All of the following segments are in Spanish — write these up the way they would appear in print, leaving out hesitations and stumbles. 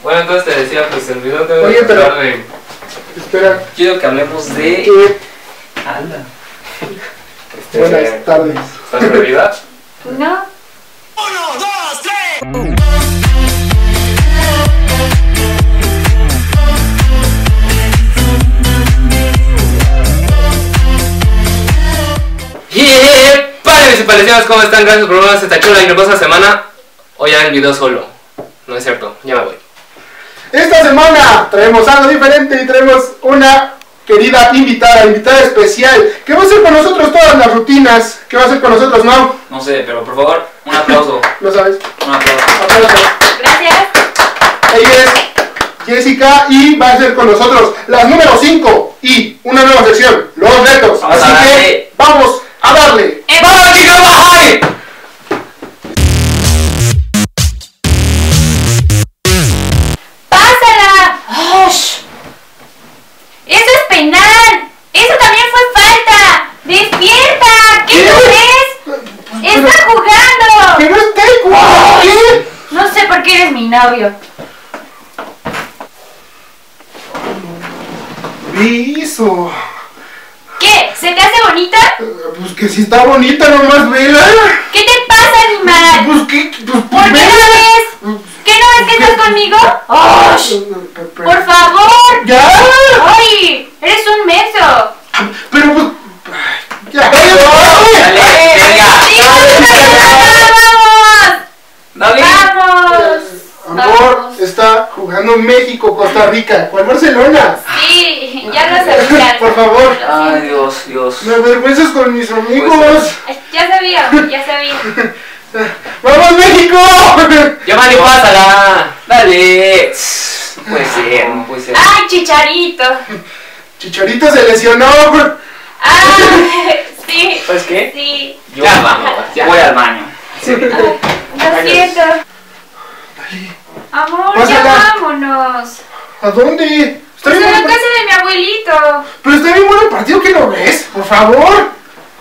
Bueno, entonces te decía, pues el video debe. Oye, pero... de... Espera. Quiero que hablemos de... ¿Qué? Anda. Buenas tardes. ¿Estás perdida? No. 1, 2, 3. Padres y palestinos, ¿cómo están? Gracias por vernos esta chula y hermosa semana. Hoy hago el video solo. No es cierto, ya me voy. Esta semana traemos algo diferente y traemos una querida invitada especial que va a hacer con nosotros todas las rutinas. ¿Qué va a hacer con nosotros, no? No sé, pero por favor, un aplauso. ¿Lo sabes? Un aplauso. Aplausos. Gracias. Ella es Jessica y va a hacer con nosotros las número 5 y una nueva sección, los retos. Vamos Así a que darle. vamos a darle. ¡Vamos, chicos, bye! ¡Pásala! ¡Ush! ¡Eso es penal! ¡Eso también fue falta! ¡Despierta! ¿Qué no ves? ¡Está jugando! ¡Que no esté! ¿Qué? No sé por qué eres mi novio. Eso. ¿Qué? ¿Se te hace bonita? Pues que si está bonita, nomás vela. ¿Qué te pasa, animal? Pues que. Pues, ¿Por qué no ves? ¿Qué no ves que estás conmigo? ¡Ush! ¡Por favor! ¡Ya! ¡Ay! ¡Eres un menso! Pero pues. ¡Ya! Dale, venga. ¡Sí, vamos! Dale. ¡Vamos! Amor, Vamos. está jugando México, Costa Rica. ¿Cuál Barcelona? Sí, ya lo sabía. Por favor. Ay, Dios, Dios. Me avergüenzas con mis amigos. Ya sabía, ya sabía. ¡Vamos, México! Giovanni, pásala. Dale. Puede ser, no puede ser. ¡Ay, Chicharito! Chicharito se lesionó. ¡Ay! Sí. ¿Sabes qué? Sí. Yo Ya vamos, ya. voy al baño. Lo siento. Amor, ya Pásala. vámonos. ¿A dónde? Está Pues bien a la bueno. casa de mi abuelito. Pero está bien bueno el partido, que lo ves, por favor.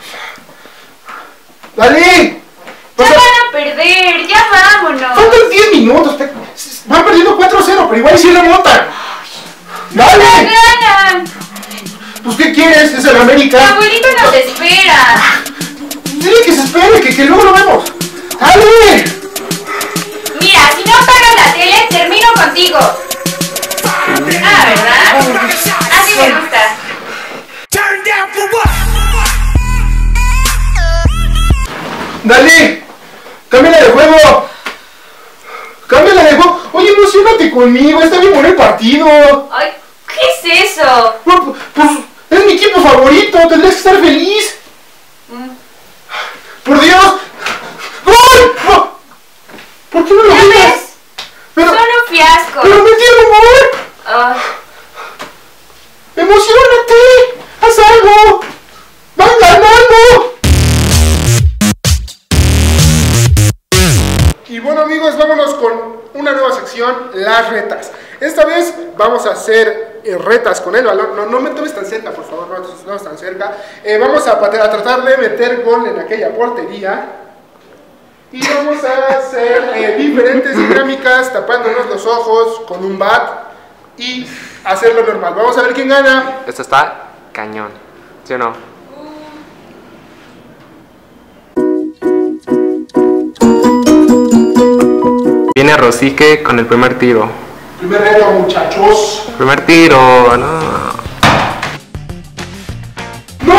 ¡Dale! Ya van a perder, ya vámonos. Faltan 10 minutos. Van perdiendo 4-0, pero igual sí remontan. ¡Ya ¡Dale! ganan! Pues, ¿qué quieres? Es el Mi América. abuelito nos espera. Dile que se espere, que luego lo vemos. ¡Dale! Mira, si no apagas la tele, termino contigo. Ah, ¿verdad? Así me gusta. Turn down for what? ¡Dale! ¡Cámbiala de juego! ¡Cámbiala de juego! Oye, emocionate conmigo, está bien bueno el partido. Ay, ¿qué es eso? Pues es mi equipo favorito, tendrías que estar feliz. ¡Por Dios! ¡Gol! ¡No! ¿Por qué no lo ¿Ya dices? ves? Pero, Son un fiasco. pero metieron gol. Ah, ¡Emocionate! ¡Haz algo! ¡Van ganando! Y bueno, amigos, vámonos con una nueva sección, las retas. Esta vez vamos a hacer retas con el balón. No me tomes tan cerca, por favor, no te tomes tan cerca. Vamos a tratar de meter gol en aquella portería. Y vamos a hacer diferentes dinámicas, tapándonos los ojos con un bat y hacerlo normal. Vamos a ver quién gana. Esto está cañón, ¿sí o no? Viene Rosique con el primer tiro. Primer reto, muchachos. Primer tiro, no. ¡No!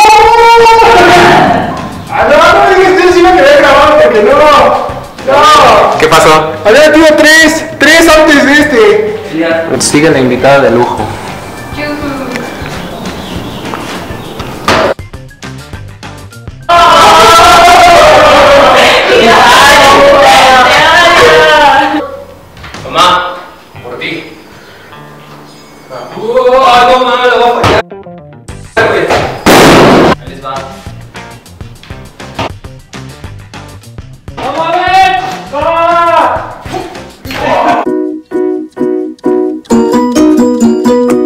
No digas que encima que voy a grabar porque no. ¿Qué pasó? Había tenido tres antes de este. Sigue la invitada de lujo. yujú. Mamá, por ti. No mames, lo voy a fallar. Ahí les va. ¡Vamos a ver! ¡Ah!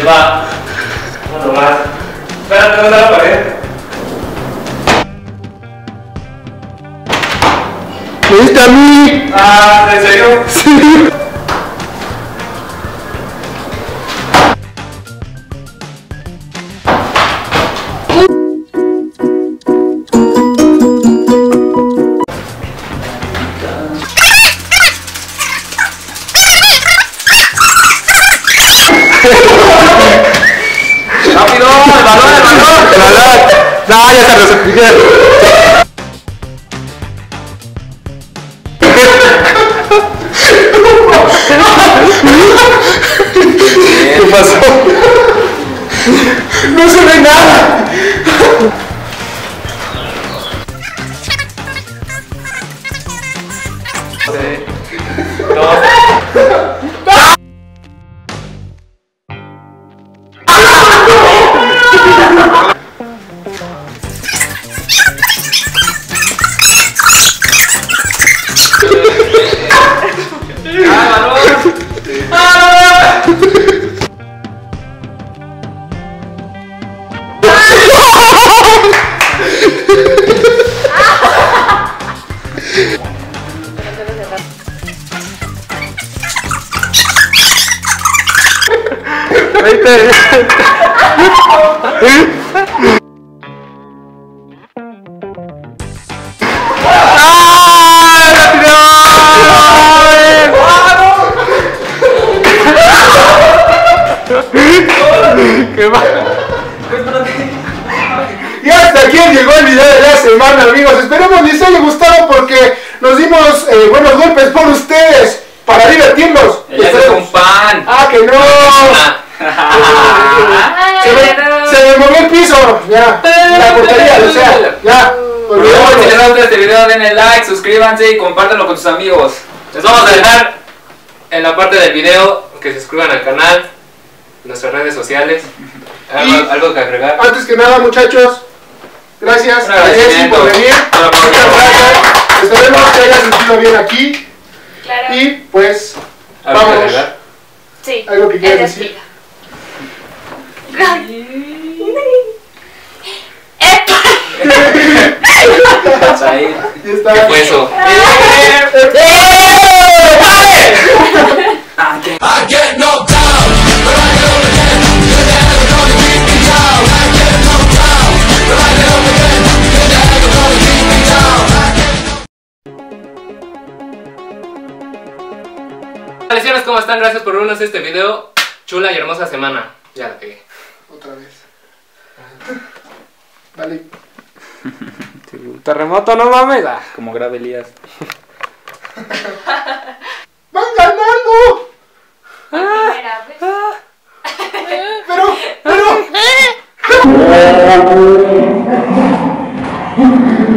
va. Uno más. Espérate, ¿dónde está la pared? ¿Me diste a mí? Ah, ¿en serio? Sí. ¡Rápido! ¡El balón, el balón! ¡El balón! No, ya se los expliqué. ¿Qué pasó? No se ve nada. Vete. ¿Qué va? Y hasta aquí llegó el video de la semana, amigos. Esperemos les haya gustado porque nos dimos buenos golpes por ustedes para divertirnos. Ya es un pan. ¡Ah, que no! Se me movió el piso. Ya, la portería, o sea, ya. Por favor, si les gusta este video, denle like, suscríbanse y compártanlo con sus amigos. Les vamos a dejar en la parte del video que se suscriban al canal, nuestras redes sociales. ¿Algo que agregar? Antes que nada, muchachos, gracias Un a Jessy agradecimiento. por venir. Muchas gracias. Esperemos que haya sentido bien aquí. Claro. Y pues, ¿Algo que vamos. agregar? Sí. ¿Algo que quieras Él decir? Ahí. Ya está. ¿Qué fue eso? I get knocked down, but I get up again. You're never gonna keep me down. I get knocked down, but I get up again. You're never gonna keep me down. Felicitaciones, ¿cómo están? Gracias por vernos este video. Chula y hermosa semana. Ya la pegué. Otra vez. Dale. Un terremoto, no mames. Como grave Elías. ¡Van ganando! Primera vez. Pero.